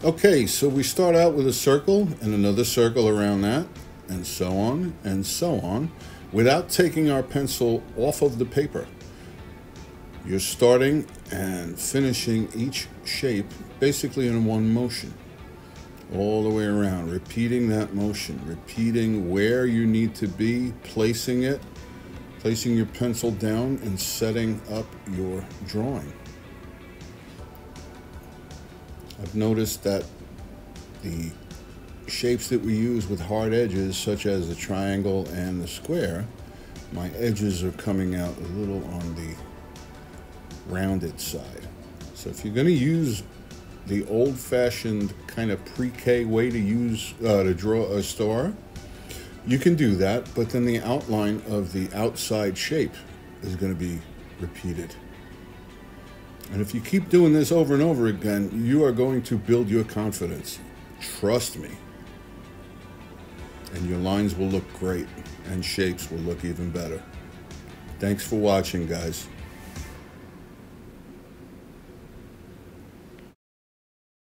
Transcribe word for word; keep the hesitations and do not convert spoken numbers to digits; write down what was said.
Okay, so we start out with a circle and another circle around that, and so on and so on, without taking our pencil off of the paper. You're starting and finishing each shape basically in one motion, all the way around, repeating that motion, repeating where you need to be, placing it, placing your pencil down and setting up your drawing. I've noticed that the shapes that we use with hard edges, such as the triangle and the square, my edges are coming out a little on the rounded side. So if you're going to use the old-fashioned kind of pre-K way to use uh, to draw a star, you can do that, but then the outline of the outside shape is going to be repeated. And if you keep doing this over and over again, you are going to build your confidence. Trust me. And your lines will look great, and shapes will look even better. Thanks for watching, guys.